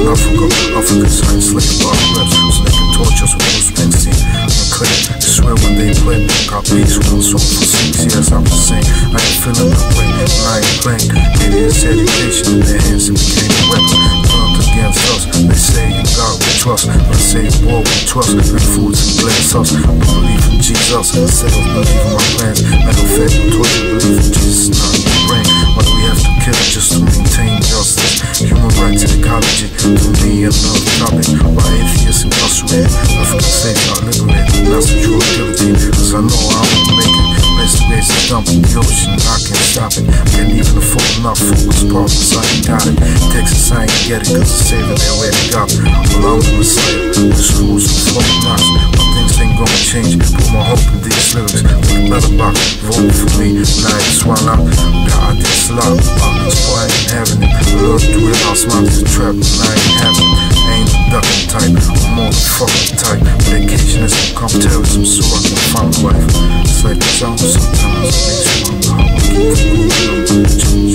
in Africa. Africans are enslaved by reps, so they can torture us with Bruce Springsteen and Clay. I swear when they play, got beats with one song for 6 years. I'm just saying, I ain't feeling that way, and I ain't playing. Idiots' education in their hands, it became a weapon. Turned against us, they say in God we trust. I say in war we trust, like foods and glass us. I believe in Jesus, instead of believing my plans. Metal fed and torture, believe in Jesus, not in your brain. Why do we have to kill it just to maintain justice? Human rights and ecology, to me another topic. Why atheists incarcerated, African slaves are liberated. That's the true guillotine, cause I know I won't make it. Let's raise a dump in the ocean, I can't stop it. Can't even afford enough focus partners, I ain't got it. Texas, I ain't get it, cause the saving their way to God. Well, I'm the Messiah, the schools are fucking knots. My things ain't gonna change, put my hope in these lyrics. Make a better box, vote for me, and I just wanna God, this love, so I ain't having it. Look through it, I'll smile to the trap, and I ain't having it. I ain't a ducking type, I'm more than fucking type. Vacation is become terrorism, so I can find a wife. It's like the jungle sometimes, it makes you wonder how I keep from going.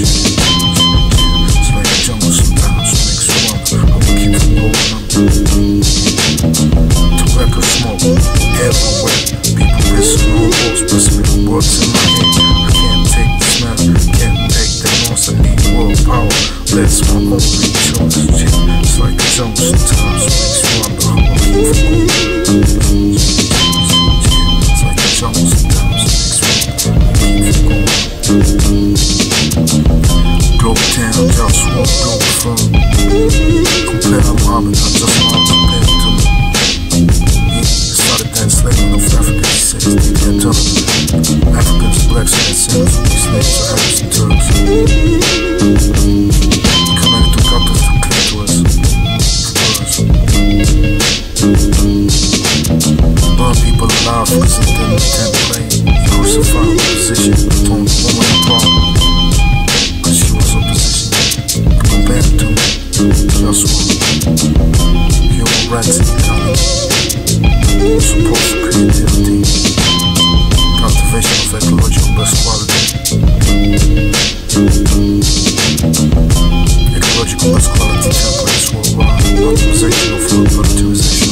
It's like the jungle sometimes, it makes you wonder how I keep from going. Tobacco smoke everywhere, people pissing on walls, pressing words in my head. I can't take the smell, can't take the noise, I need world power. That's my only choice. It's like the jungle sometimes, it makes you wonder how I keep from going. It's like the jungle sometimes, it makes you wonder how I keep from going. Global town, JustWar, Globalfirm. Compare Muhammad, I just want to compare to me. He started that enslavement of African cities, they can't tell them. Africans, blacks, and sinners, these slaves are Arabs and Turks. Coming to cut off the clitoris, burn people alive because of them in 10th grade. Crucify the position, torn the woman apart because she was opposition. Compare it to me, JustWar. Human rights and ecology, support for creativity, cultivation of ecological best quality, ecological best quality templates worldwide, optimization of food productivization.